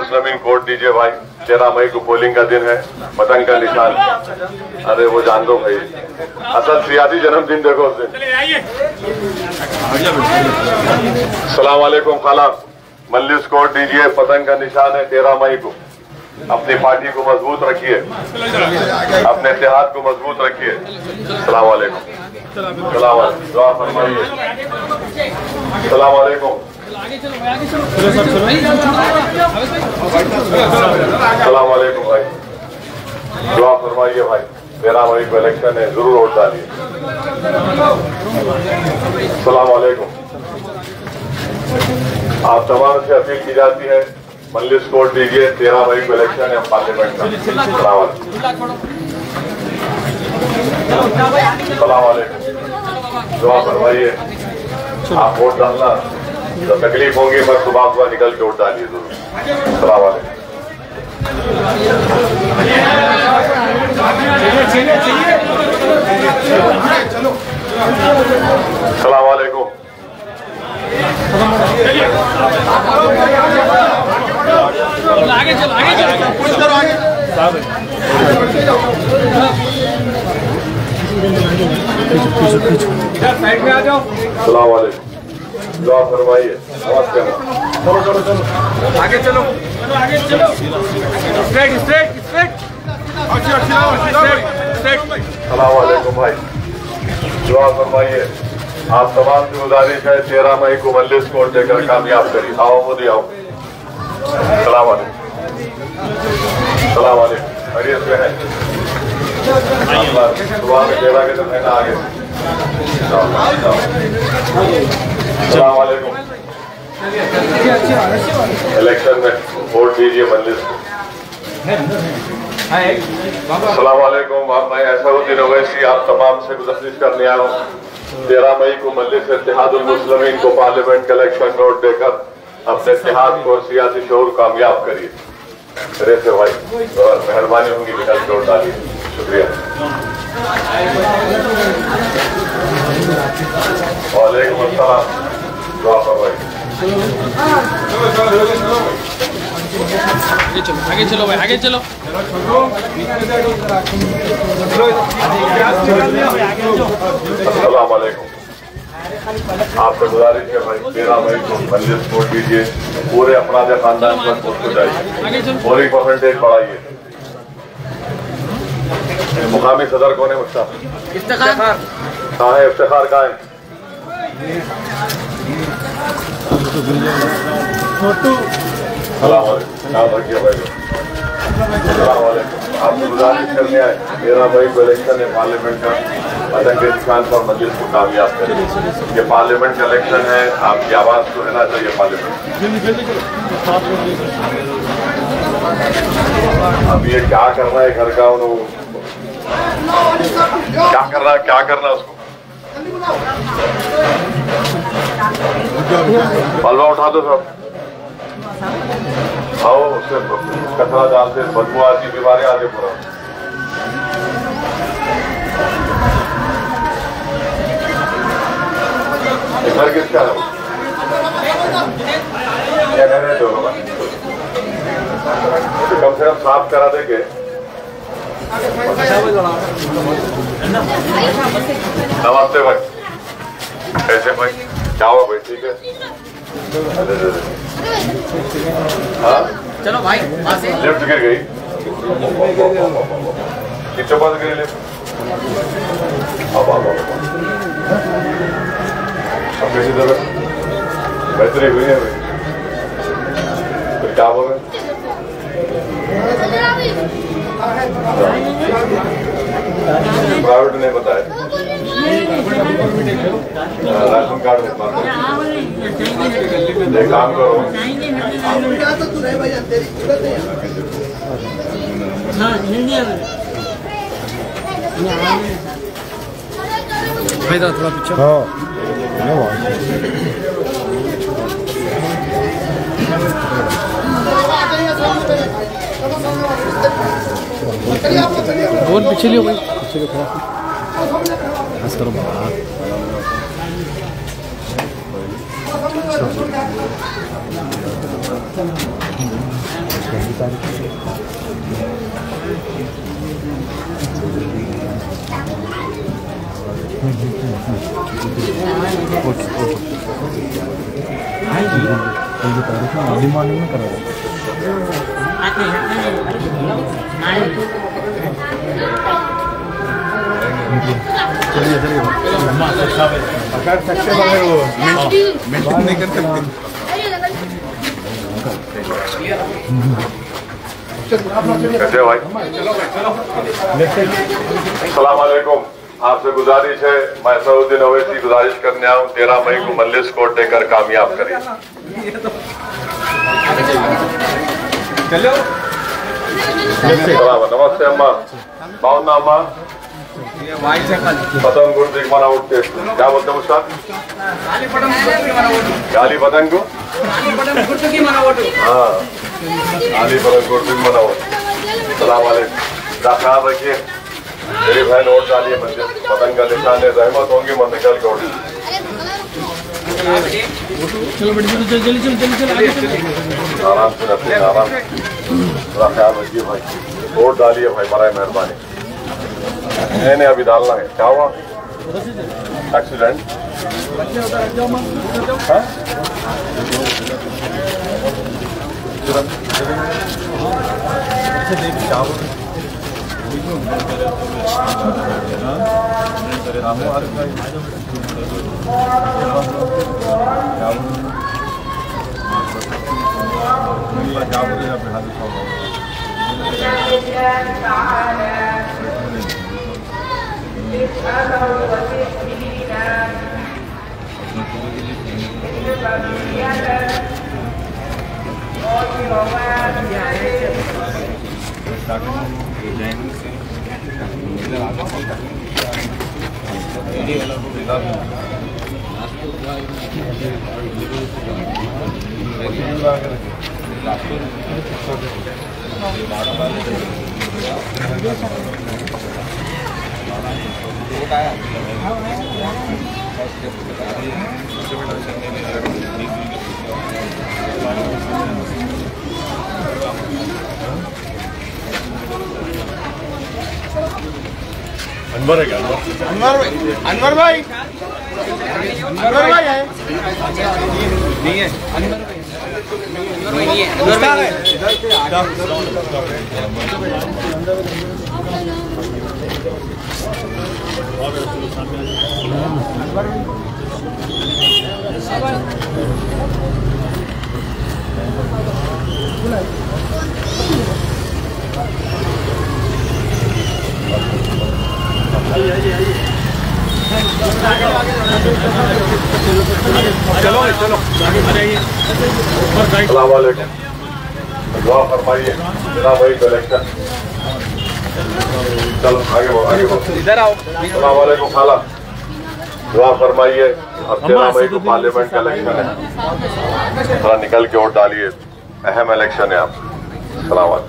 मुस्लिमीन code दीजिए भाई। 13 मई को पोलिंग का दिन है, पतंग का निशान। अरे वो जान दो भाई, असल सियासी जन्मदिन देखो उस दिन। सलाम वालेकुम खाला, मल्लिस कोड दीजिए, पतंग का निशान है 13 मई को। अपनी पार्टी को मजबूत रखिए, अपने इत्तेहाद को मजबूत रखिए। सलाम वालेकुम, सलाम वालेकुम, दुआ फरमाइए। सलाम वालेकुम, सलाम वालेकुम भाई, दुआ फरमाइए भाई। 13 मई को इलेक्शन है, जरूर वोट डालिए। सलाम वालेकुम। आप तमाम से अपील की जाती है, मल्लिस कोड दीजिए, 13 मई को इलेक्शन है पार्लियामेंट का। सलाम वालेकुम, दुआ फरमाइए। आप वोट डालना, तो तकलीफ होंगी, पर सुबह निकल के वोट डालिए जरूर। सलाम वालेकुम। सलाम वालेकुम। आगे चलो, आगे चलो, आगे। साइड में आ जाओ। सलाम वालेकुम, दुआ फरमाइए। नमस्ते। चलो चलो चलो, आगे चलो, आगे चलो। Straight straight straight. सलाम वालेकुम भाई, दुआ फरमाइए। आप तमाम की गुजारिश है, 13 मई को मल्लिस कोड देकर कामयाब करिए। आओ मोदी आओ। सलाम वालेकुम, सलाम वालेकुम, खैरियत से है? दुआ में सेवा के दिन है ना आगे। सलाम वालेकुम। इलेक्शन में वोट दीजिए मल्लिस को। सलाम वालेकुम। मैं असदुद्दीन ओवैसी आप तमाम से गुजारिश करने आया हूँ, 13 मई को मल्लिस इत्तेहादुल मुस्लिमीन को पार्लियामेंट का इलेक्शन वोट देकर अपने इत्तेहाद को और सियासी शऊर कामयाब करिए। मेरे से भाई और मेहरबानी होगी, निकल के वोट डालिए। शुक्रिया। वालेकुम अस्सलाम, दुआ फरमाइए। आगे चलो भाई, आगे चलो। अस्सलाम वालेकुम। आपसे गुजारिश है भाई, 13 मई को मल्लिस कोड दीजिए, पूरे अपराध खानदान पर वोट को जाइए, पोलिंग परसेंटेज बढ़ाइए। मुकामी सदर कौन है? मुश्ताक इफ्तिखार कहाँ है? इफ्तिखार कहाँ है? सलाम वालेकुम, नाम रखिए भाई। सलाम वालेकुम। आपसे गुजारिश करने आए, 13 मई को इलेक्शन है पार्लियामेंट का, पतंग के निशान पर मल्लिस को कामयाब करें। ये पार्लियामेंट का इलेक्शन है, आपकी आवाज तो रहना चाहिए पार्लियामेंट। अब ये क्या करना है घर का, उन्होंने क्या करना उसको? पलवा उठा दो सब, आओ उससे कचरा डालते, बदबू आती, बीमारियां आती पूरा। घर किसका है? तो कम से कम साफ करा देंगे। नमस्ते भाई, कैसे भाई? क्या हुआ भाई? ठीक है। हाँ चलो भाई, लिफ्ट गिर गई, कितने पास गिरी लिफ्ट? अब कैसी तरह बेहतरी हुई है भाई? फिर क्या बोल रहे? प्राइवेट ने बताया, राशन कार्ड में काम करो। भाई थोड़ा पीछे। बहुत पीछे लियो भाई, पीछे लियो थोड़ा सा करो बात। अर्ली मॉर्निंग में करा चलिए चलिए कर सकते हैं वो मेंटेन नहीं कर सकते। कैसे भाई? अस्सलाम वालेकुम। आपसे गुजारिश है, मैं सऊदीन ओवैसी गुजारिश करने आऊँ 13 मई को मजलिस कोर्ट देकर कामयाब करिए। नमस्ते अम्मा, बाउन्ना अम्मा, पतंग गुर्दी मना उठते क्या बोलते हैं उसका? गाली पतंग को हाँ, गाली पतंग गुर्दी मना उठ। सलाम वालेकुम, ख्याल रखिए। मेरी बहन वोट डालिए, पतंग का निशान है, रहमत होंगी मन निकल के वोट। चलो बेटी चलो आराम से रखिए, आराम से थोड़ा ख्याल रखिए भाई। वोट डालिए भाई, बड़ा मेहरबानी। नहीं अभी डालना है। क्या हुआ? एक्सीडेंट? अनवर है क्या? अनवर भाई है नहीं है। चलो चलो अस्सलाम वालेकुम, दुआ फरमाइए जिला भाई कलेक्टर। चलो आगे बढ़ो, आगे बढ़ो, इधर आओ। अस्सलाम वालेकुम खाला, दुआ फरमाइए। अब 13 मई को पार्लियामेंट का इलेक्शन है, थोड़ा निकल के वोट डालिए, अहम इलेक्शन है। आप अस्सलाम वालेकुम।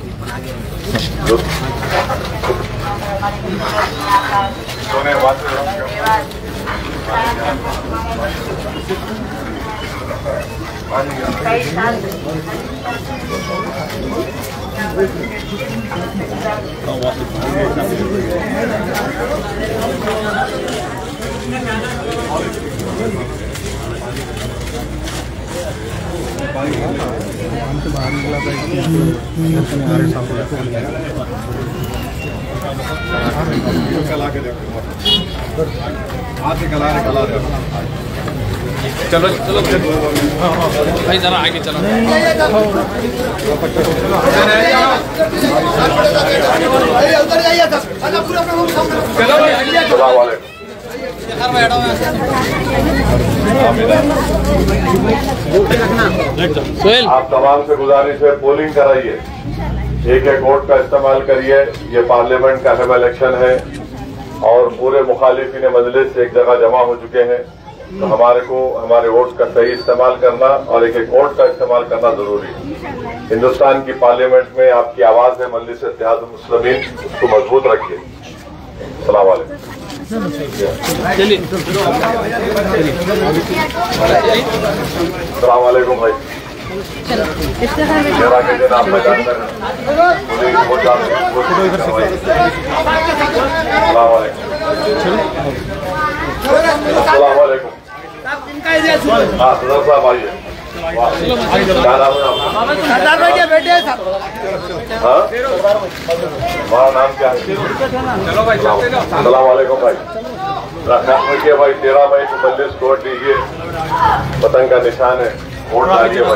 चलो चलो भाई जरा आगे चलो। आप तमाम से गुजारिश है, पोलिंग कराइए, एक एक वोट का इस्तेमाल करिए। ये पार्लियामेंट का अहम इलेक्शन है और पूरे मुखालिफिन मजलिस एक जगह जमा हो चुके हैं, तो हमारे को हमारे वोट का सही इस्तेमाल करना और एक एक वोट का इस्तेमाल करना जरूरी है। हिंदुस्तान की पार्लियामेंट में आपकी आवाज है मजलिस इत्तेहादुल मुस्लिमीन, उसको मजबूत रखिए। अस्सलाम वालेकुम। अस्सलाम वालेकुम भाई। तेरह के दिन आप मैदान में पुलिस वोट डालने की कोशिश करवाई। अस्सलाम वालेकुम। हाँ सदर साहब आइए। क्या नाम है आपका? हाँ हमारा नाम क्या है? अस्सलाम वालेकुम भाई। ख्याल रखिए भाई, 13 मई को मजलिस को वोट दीजिए, पतंग का निशान है, वोट डालिए भाई।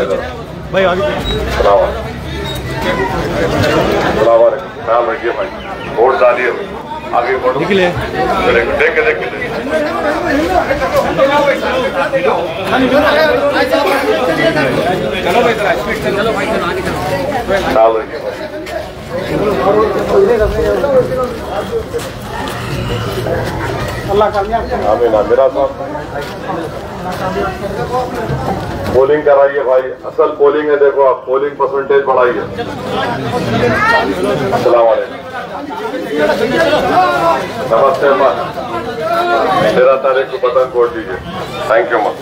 ख्याल रखिए भाई, वोट डालिए, आगे वोट निकले देख के ख्याल रखिए भाई। आमीन मेरा साहब। पोलिंग कराइए भाई, असल पोलिंग है, देखो आप पोलिंग परसेंटेज बढ़ाइए। अस्सलाम वालेकुम। नमस्ते अम्मा, 13 तारीख को पतंग वोट दीजिए। थैंक यू अम्मा।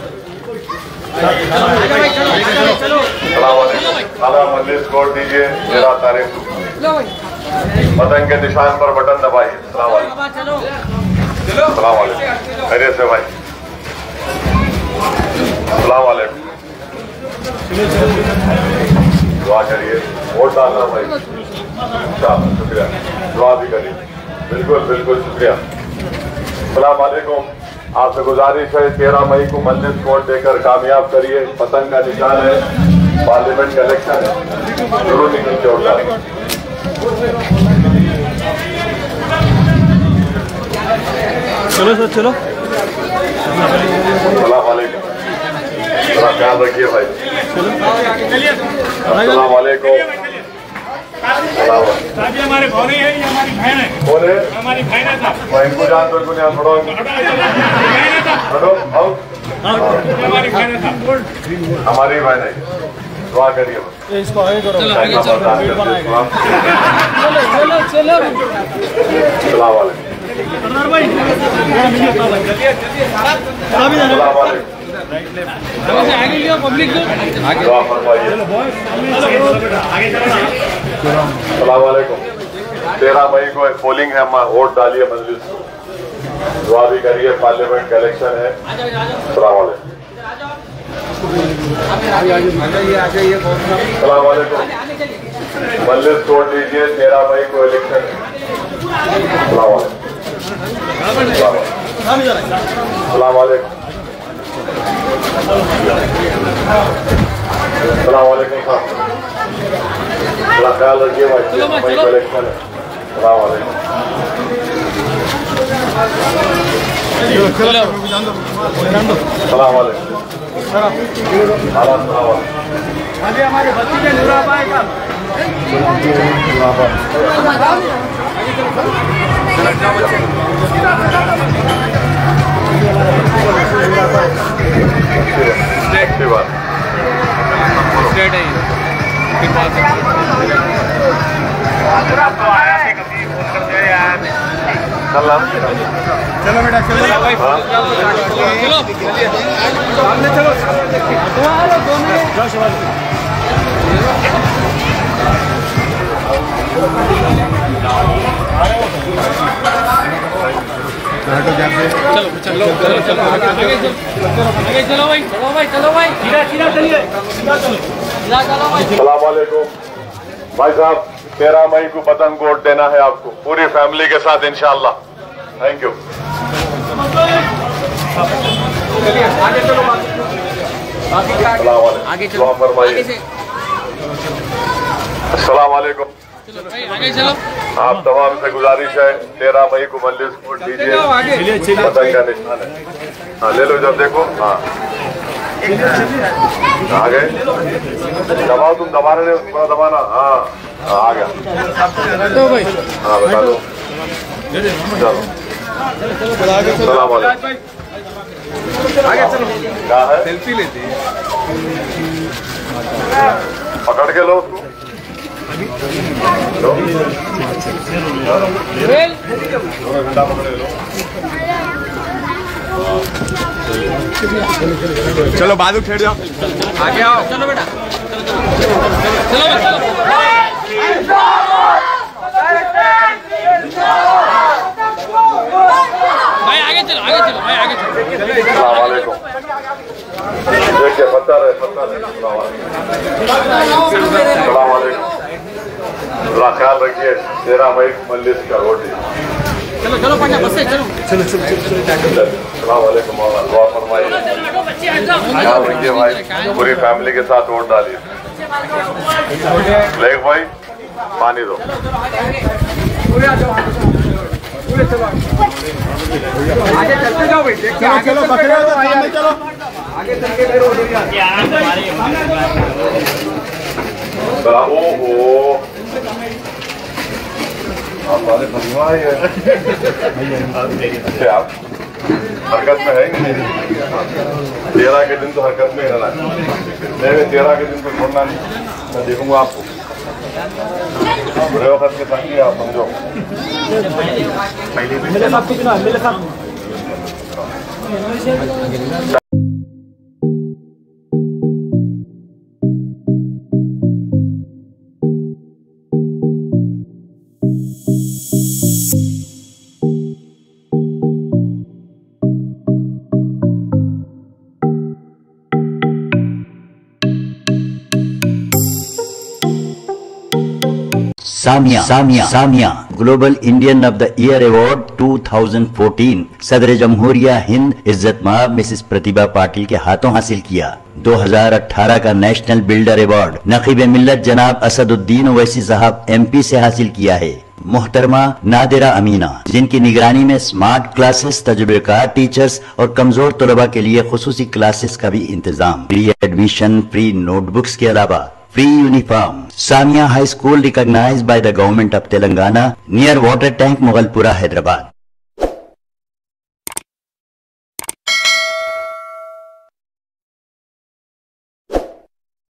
मजलिस वोट दीजिए 13 तारीख को, पतंग के निशान पर बटन दबाइए। अस्सलाम वालेकुम। खैरियत से भाई? अस्सलाम वालेकुम। दुआ करिए, वोट डालना भाई। शुक्रिया, दुआ भी करिए। बिल्कुल बिल्कुल शुक्रिया। अस्सलाम वालेकुम। आपसे गुजारिश है 13 मई को मजलिस वोट देकर कामयाब करिए। पतंग का निशान है, पार्लियामेंट का इलेक्शन है, जरूर निकल के वोट डालें। चलो सर चलो। अस्सलाम वालेकुम। थोड़ा ख्याल रखिए भाई। अस्सलाम वालेकुम। हमारे भाई है, ये हमारी बहन है। कौन है? हमारी बहन है साहब। मैं इनको जान तो नहीं छोड़ो। हमारी बहन है साहब। हमारी बहन है, दुआ करिए। इसको आगे करो। चलो चलो। अस्सलाम वालेकुम। आगे लियो पब्लिक को। दुआ फरमाइए। अस्सलाम वालेकुम। 13 मई को पोलिंग है अम्मा, वोट डालिए मजलिस, दुआ भी करिए, पार्लियामेंट का इलेक्शन है। अस्सलाम वालेकुम। अस्सलाम वालेकुम। मजलिस वोट दीजिए, 13 मई को इलेक्शन है। अस्सलाम वालेकुम। अस्सलाम वालेकुम। अस्सलाम वालेकुम साहब। थोड़ा ख्याल रखिए भाई, इलेक्शन है। अस्सलाम वालेकुम। अस्सलाम वालेकुम। अभी हमारे बच्ची के नूराबाई का अच्छी बात। चलो बेटा चलो भाई चलो सामने चलो चलो आगे चलो भाई सीधा चलिए अस्सलाम वालेकुम भाई साहब। 13 मई को पतंग वोट देना है आपको, पूरी फैमिली के साथ इंशाअल्लाह। Thank you. आगे चलो फरमाइए। अस्सलाम वालेकुम। आगे चलो। आप तमाम से गुजारिश है 13 मई को मजलिस वोट दीजिए, पतंग का निशान है। हाँ ले लो, जब देखो। हाँ आ गए, दबाओ, तुम दबा रहे हो, थोड़ा दबाना। हाँ आ गया। हाँ बता दो। चलो अस्सलाम वालेकुम। आगे चलो क्या है? सेल्फी लेते हैं। पकड़ के लो उसको। घंटा पकड़े लो। चलो बाजू खेड़ जाओ, आगे आओ। चलो बेटा भाई आगे चलो भाई आगे चलो। अस्सलाम वालेकुम। देखिए पता रहे। अस्सलाम वालेकुम। थोड़ा ख्याल रखिए। 13 मई को मजलिस का रोटी। चलो पंजा बस से चलो। अस्सलाम वालेकुम। दुआ फरमाइए। ख्याल रखिए भाई, पूरी फैमिली के साथ वोट डालिए। लेक भाई पानी दो। आगे चलते जाओ भाई। चलो पकड़ो तो सामने चलो। आगे चल के फिर हमारे परिवार है। आप हरकत में है ही नहीं। 13 के दिन तो हरकत में रहना है। नहीं 13 के दिन तो छोड़ना नहीं। मैं देखूंगा आपको बुरे वक्त के संग आप समझो। मेरे साथ कितना मेरे साथ Samia global Indian of the year award 2014 सदर जमहूरिया हिंद इज्जत माब मिसेस प्रतिभा पाटिल के हाथों हासिल किया। 2018 का नेशनल बिल्डर अवार्ड नकीब मिल्लत जनाब असदुद्दीन ओवैसी साहब MP से हासिल किया है। मोहतरमा नादिरा अमीना, जिनकी निगरानी में स्मार्ट क्लासेस, तजुर्बेकार टीचर्स और कमजोर तलबा के लिए खुसूसी क्लासेस का भी इंतजाम, फ्री एडमिशन, फ्री नोटबुक्स के अलावा free uniform. Samia High School recognized by the Government of Telangana near Water Tank, Moghalpura, Hyderabad.